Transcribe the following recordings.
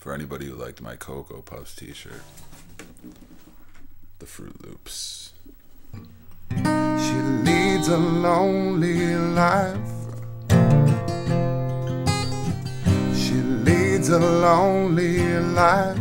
For anybody who liked my Cocoa Puffs t-shirt. The Fruit Loops. She leads a lonely life. She leads a lonely life.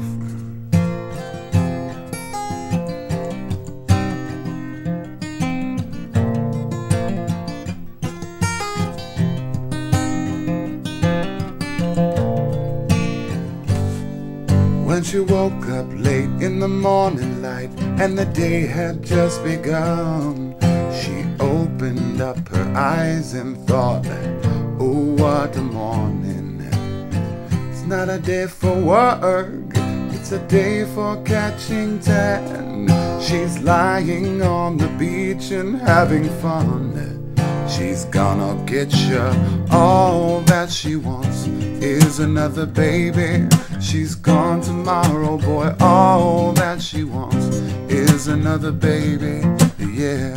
When she woke up late in the morning light and the day had just begun, she opened up her eyes and thought, oh, what a morning. It's not a day for work, it's a day for catching tan. She's lying on the beach and having fun. She's gonna get you. All that she wants is another baby. She's gone tomorrow, boy. All that she wants is another baby, yeah.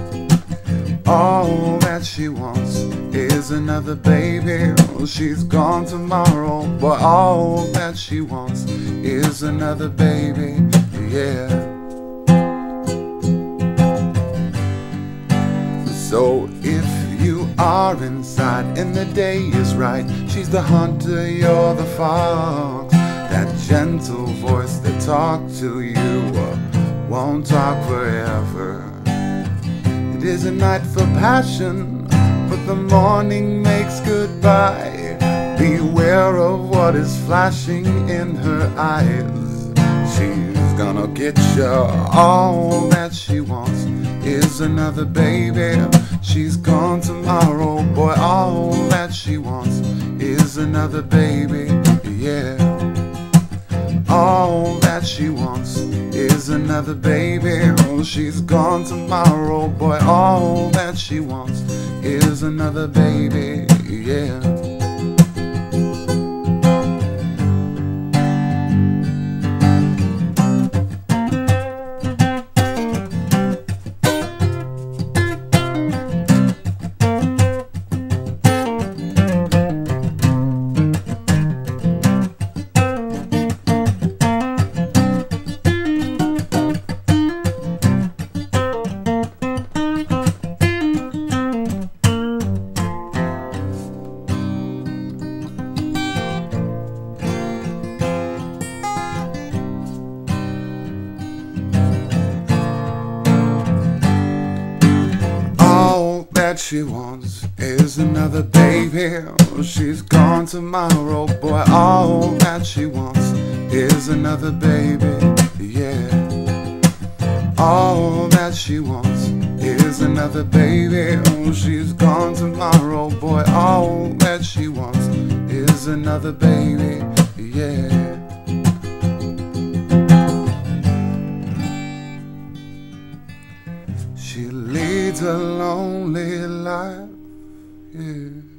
All that she wants is another baby. Oh, she's gone tomorrow, boy. All that she wants is another baby, yeah. So if you are inside and the day is right, she's the hunter, you're the fox. That gentle voice that talks to you won't talk forever. It is a night for passion, but the morning makes goodbye. Beware of what is flashing in her eyes. She's gonna get you. All that she wants is another baby. She's gone tomorrow, boy. All that she wants is another baby, yeah. All that she wants is another baby. Oh, she's gone tomorrow, boy. All that she wants is another baby, yeah. That she wants is another baby. Oh, she's gone tomorrow, boy. All that she wants is another baby, yeah. All that she wants is another baby. Oh, she's gone tomorrow, boy. All that she wants is another baby, yeah. She leads a lonely life, yeah.